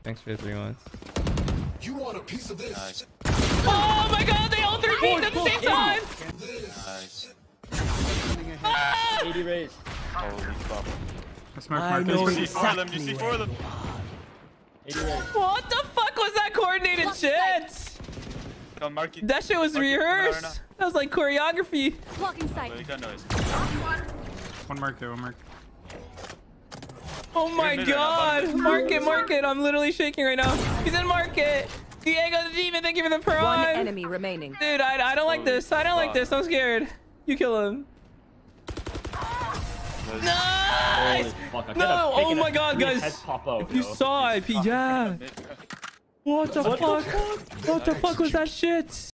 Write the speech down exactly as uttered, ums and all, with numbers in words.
Thanks for the three months. You want a piece of this? Nice. Oh my god, they all three peeked at the same time! Nice. Ah! eighty raised. Holy fuck. Smart, I smart. know You see four of them. You see four of them. eighty raised. What the fuck was that coordinated shit? Come, mark it. That shit was Mark it. rehearsed. That was like choreography. Blocking sight. Wait, got noise. One mark there, one mark. Oh my You're in mid right now, god. bottom. Market, market. I'm literally shaking right now. He's in market. Diego the Demon, thank you for the prime. One enemy remaining. Dude, I, I don't like this. I don't like this. I'm scared. You kill him. Nice. Fuck, I could No, have oh taken my a god, three guys. head pop out, If you yo. saw it, P, yeah. What the What the fuck? What the fuck was that shit?